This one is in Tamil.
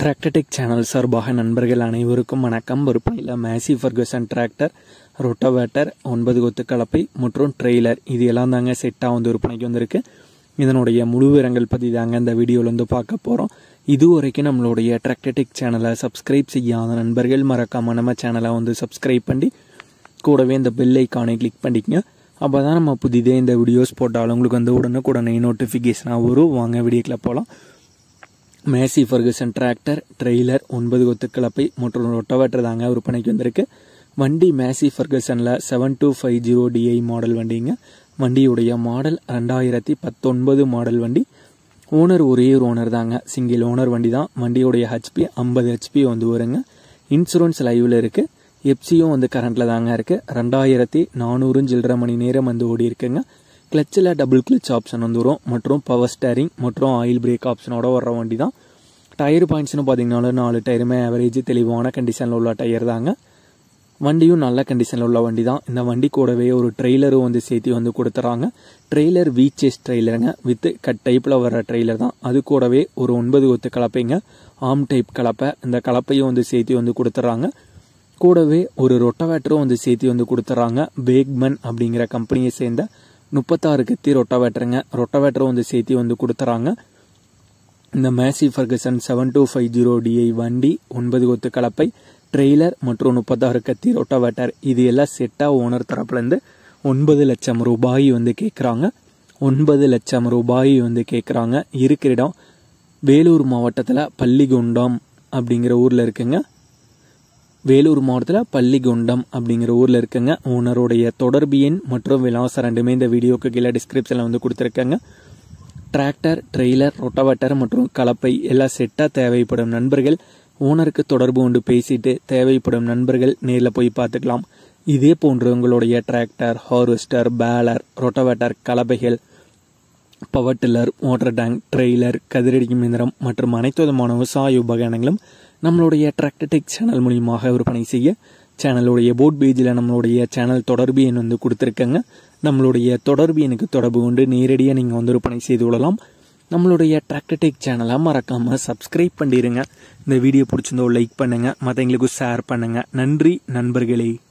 டிராக்டர்டெக் சேனல் சார்பாக நண்பர்கள் அனைவருக்கும் வணக்கம். விற்பனையில் மேசி ஃபர்கூசன் டிராக்டர், ரொட்டோவேட்டர், 9 கொத்து கலப்பை மற்றும் ட்ரெய்லர் இது எல்லாம் தாங்க செட்டாக விற்பனைக்கு வந்திருக்கு. இதனுடைய முழு விவரங்கள் பற்றி தாங்க இந்த வீடியோவில் பார்க்க போகிறோம். இதுவரைக்கும் நம்மளுடைய டிராக்டர்டெக் சேனலை சப்ஸ்கிரைப் செய்யாத நண்பர்கள் மறக்காமல் நம்ம சேனலை சப்ஸ்கிரைப் பண்ணி கூடவே இந்த பெல் ஐக்கானை கிளிக் பண்ணிக்கங்க. அப்போ தான் நம்ம புதிதே இந்த வீடியோஸ் போட்டாலும் உங்களுக்கு உடனுக்குடனே நோட்டிஃபிகேஷனாக வரும். வாங்க வீடியோக்குள்ள போகலாம். மேசி ஃபர்கூசன் டிராக்டர், ட்ரெய்லர், 9 கொத்து கலப்பை மற்றும் ரொட்டோவேட்டர் தாங்க விற்பனைக்கு வந்திருக்கு. வண்டி மேசி ஃபர்கூசனில் 7250DI மாடல் வண்டிங்க. வண்டியுடைய மாடல் 2019 மாடல் வண்டி. ஓனர் ஒரே ஒரு ஓனர் தாங்க, சிங்கிள் ஓனர் வண்டி தான். வண்டியுடைய ஹெச்பி 50 ஹெச்பி வருங்க. இன்சூரன்ஸ் லைவில் இருக்குது. எஃப்சியும் கரண்ட்டில் தாங்க இருக்குது. 2400 சில்லரை மணி நேரம் ஓடி இருக்குங்க. கிளச்சில் டபுள் கிளச் ஆப்ஷன் வரும் மற்றும் பவர் ஸ்டேரிங் மற்றும் ஆயில் பிரேக் ஆப்ஷனோட வர்ற வண்டி தான். டயர் பாயிண்ட்ஸ்னு பார்த்தீங்கன்னா 4 டயருமே ஆவரேஜ் தெளிவான கண்டிஷனில் உள்ள டயர் தாங்க. வண்டியும் நல்ல கண்டிஷனில் உள்ள வண்டி தான். இந்த வண்டி கூடவே ஒரு ட்ரெய்லரும் சேர்த்து கொடுத்துறாங்க. ட்ரெய்லர் வீச்சேஸ் ட்ரெய்லருங்க, வித் கட் டைப்பில் வர்ற ட்ரெய்லர் தான். அது கூடவே ஒரு 9 கொத்து கலப்பைங்க, ஆம் டைப் கலப்பை. இந்த கலப்பையும் சேர்த்து கொடுத்துறாங்க. கூடவே ஒரு ரொட்டோவேட்டரும் சேர்த்து கொடுத்துறாங்க. பேக்மன் அப்படிங்கிற கம்பெனியை சேர்ந்த 36 கத்தி ரொட்டோவேட்டருங்க. ரொட்டோவேட்டரும் சேர்த்து கொடுத்துறாங்க. இந்த மேசி ஃபர்கூசன் 7250DI வண்டி, 9 கொத்து கலப்பை, ட்ரெய்லர் மற்றும் 36 கத்தி ரொட்டோவேட்டர் இது எல்லாம் செட்டாக ஓனர் தரப்புலேருந்து 9 லட்சம் ரூபாய் கேட்குறாங்க. 9 லட்சம் ரூபாய் கேட்குறாங்க. இருக்கிற இடம் வேலூர் மாவட்டத்தில் பள்ளிகுண்டம் அப்படிங்கிற ஊரில் இருக்குங்க. வேலூர் மாவட்டத்தில் பள்ளிகுண்டம் அப்படிங்கிற ஊரில் இருக்குங்க. ஓனருடைய தொடர்பு எண் மற்றும் விலாசம் ரெண்டுமே இந்த வீடியோக்கு கீழே டிஸ்கிரிப்ஷனில் கொடுத்துருக்காங்க. டிராக்டர், ட்ரெய்லர், ரொட்டோவேட்டர் மற்றும் கலப்பை எல்லாம் செட்டாக தேவைப்படும் நண்பர்கள் ஓனருக்கு தொடர்பு கொண்டு பேசிட்டு தேவைப்படும் நண்பர்கள் நேரில் போய் பார்த்துக்கலாம். இதே போன்று உங்களுடைய டிராக்டர், ஹார்வெஸ்டர், பேலர், ரொட்டோவேட்டர், கலப்பைகள், power tiller, motor tank, trailer, கதிரடிக்கும் இயந்திரம் மற்றும் அனைத்து விதமான விவசாய உபகரணங்களும் நம்மளுடைய டிராக்டர்டெக் சேனல் மூலியமாக விற்பனை செய்ய சேனலுடைய போர்ட் பேஜில் நம்மளுடைய சேனல் தொடர்பு எண் கொடுத்துருக்கங்க. நம்மளுடைய தொடர்பு எண்ணுக்கு தொடர்பு கொண்டு நேரடியாக நீங்கள் விற்பனை செய்து கொள்ளலாம். நம்மளுடைய டிராக்டர்டெக் சேனலை மறக்காமல் சப்ஸ்கிரைப் பண்ணிடுங்க. இந்த வீடியோ பிடிச்சிருந்தோ லைக் பண்ணுங்கள், மற்றவங்களுக்கு ஷேர் பண்ணுங்கள். நன்றி நண்பர்களே.